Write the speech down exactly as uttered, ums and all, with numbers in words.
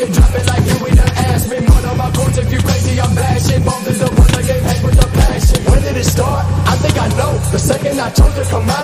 it, drop it like you in the ass. Me, one of my chords, if you crazy, I'm bashing. Both is the one that gave head with the passion. When did it start? I think I know. The second I chose to come out.